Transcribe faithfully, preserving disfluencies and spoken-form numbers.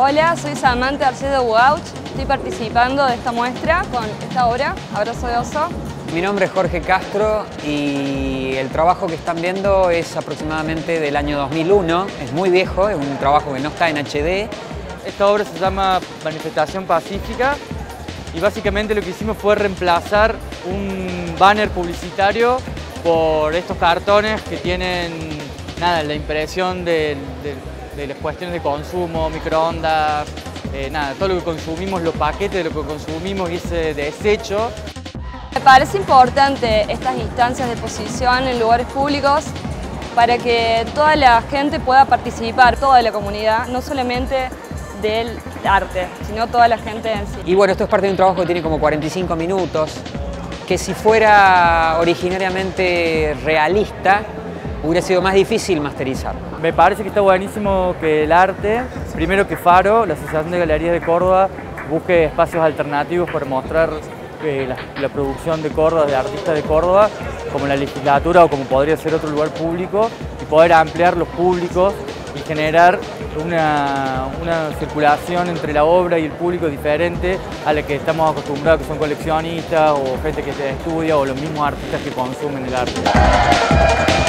Hola, soy Samantha Arcedo Bugauch. Estoy participando de esta muestra con esta obra, Abrazo de Oso. Mi nombre es Jorge Castro y el trabajo que están viendo es aproximadamente del año dos mil uno. Es muy viejo, es un trabajo que no está en H D. Esta obra se llama Manifestación Pacífica y básicamente lo que hicimos fue reemplazar un banner publicitario por estos cartones que tienen nada, la impresión de, de, de las cuestiones de consumo, microondas, eh, nada, todo lo que consumimos, los paquetes de lo que consumimos y ese desecho. Me parece importante estas instancias de exposición en lugares públicos para que toda la gente pueda participar, toda la comunidad, no solamente del arte, sino toda la gente en sí. Y bueno, esto es parte de un trabajo que tiene como cuarenta y cinco minutos, que si fuera originariamente realista, hubiera sido más difícil masterizar. Me parece que está buenísimo que el arte, primero que Faro, la Asociación de Galerías de Córdoba, busque espacios alternativos para mostrar eh, la, la producción de Córdoba, de artistas de Córdoba, como la legislatura o como podría ser otro lugar público, y poder ampliar los públicos y generar una, una circulación entre la obra y el público diferente a la que estamos acostumbrados, que son coleccionistas o gente que estudia o los mismos artistas que consumen el arte.